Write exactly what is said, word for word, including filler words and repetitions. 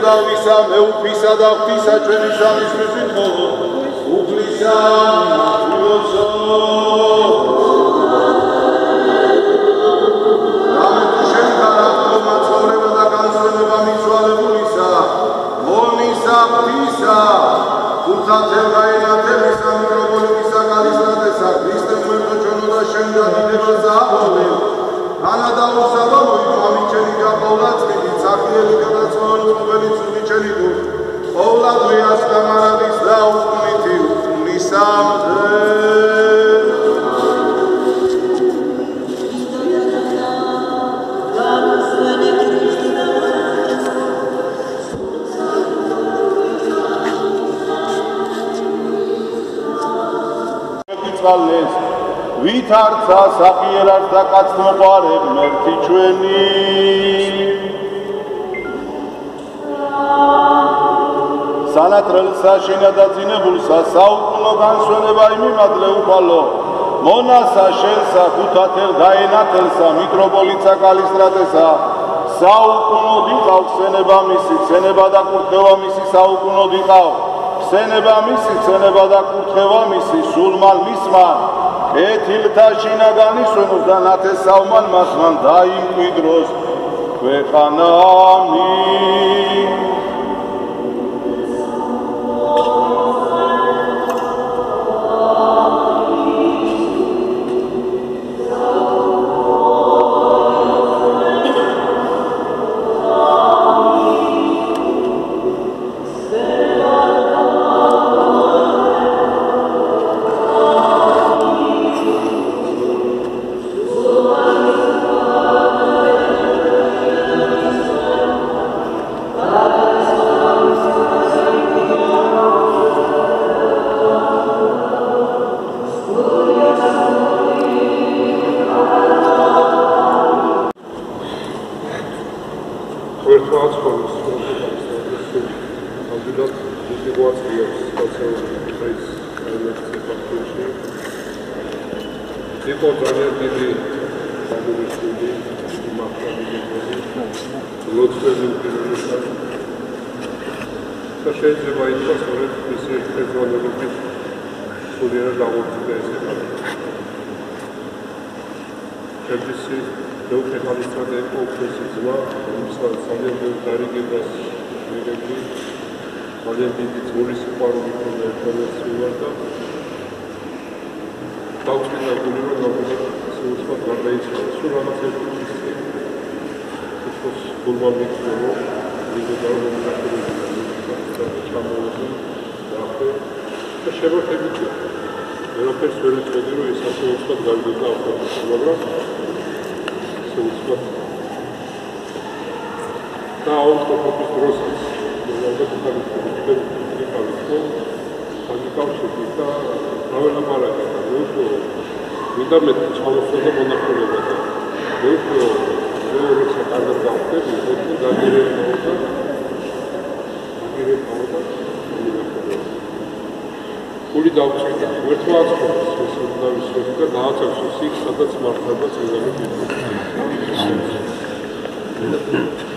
მოგესალმისა მეუფისა და ღვთისა ჩვენი სამისლის მithოვო უფლისა მოგილოცო რამე თუ შენგარა მაცხოვრება და განსვენება მიცვალებულისა მოლნისა ღვთისა ქურთათელ გაენათებისა მიკროპოლიტისა კალისტრატესა ქრისტე მღვერთო ჩვენო და შენ დადიდება ზააბოლე ანადაუსა და მოიწამიჩენი გაპავლაცმიდი სახიელი გადაწვეული ყოველი წვიმი ჩენი გულ ყოვლადვიას გამარადის და უქმნითი უქმნისამდე წალეს ვითარცა სახიერას და კაცმოყარებ მერთი ჩვენი სანატრელსა შენადაძინებულსა საუკუნო განსვენება იმიმადლე უფალო მონასა შენსა ქუთათელ გაენათელსა მიტროპოლიტსა კალისტრატესა საუკუნო დიყავ ხსენება მისი ხსენება და კურთხევა მისი საუკუნო დიყავ ხსენება მისი ხსენება და კურთხევა მისი სულმან მისმან ეთილთა შინაგანისვენოს და ნათესავმან მასმან დაიმკვიდროს ქვეყანა ამინ შეიძლება ითქვას, რომ მისი ერთგვაროვანი სულიერად აღორძინდა ეს ეტაპი. შემდგომში მეუღლე კალისტრატე იყო უფროსი ძმა, რომელსაც ძალიან ბევრი დარიგებას მიღებული, ძალიან დიდი ძმური სიყვარული ჰქონდა ერთმანეთს მიმართ და დაუწყდა გული, რომ ნამდვილად სულსვად გარდაიცვალა. სულ რაღაც ერთი წელი უფროს გულმა მიიღო, დიდი დაავადება ჩამოვიდა და შემოხებითი ვერაფერს ვერ ვიტყოდი რომ ეს ასე უცბად გავიდოდა ავტომატურად მაგრამ ისე უცბად და ავტომატის დროსაც ალბათ ხალხი ხალხი ხალხი და აველაპარაკა და უფრო ვიდა მე ჩამოსვლა და მონახულება და მე უფრო როცა კარგად გავხდები უფრო დაგერევა გული დავწვიდა, ერთმა აცხოვს ეს დავისვები და გააცავს ის იქ, სადაც მართლაც წინამე გიდგა.